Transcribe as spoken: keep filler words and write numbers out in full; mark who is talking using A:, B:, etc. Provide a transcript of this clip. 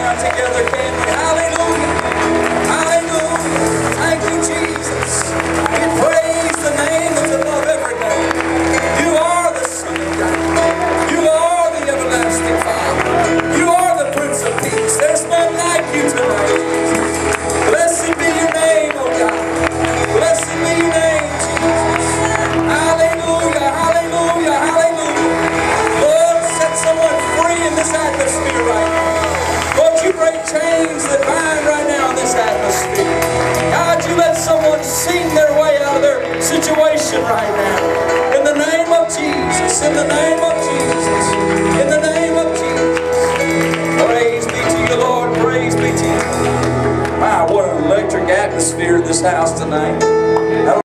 A: now together, can we? Hallelujah. Hallelujah. Thank you, Jesus. We praise the name that's above every name. You are the Son of God. You are the everlasting Father. You are the Prince of Peace. There's none like you tonight, Jesus. Blessed be your name, oh God. Blessed be your name, Jesus. Hallelujah, hallelujah, hallelujah. Lord, set someone free in this atmosphere right now. Lord, you break chains that bind right now in this atmosphere. God, you let someone sing their way out of their situation right now. In the name of Jesus, in the name of Jesus, in the name of Jesus. Praise be to you, Lord. Praise be to you. Wow, what an electric atmosphere in this house tonight.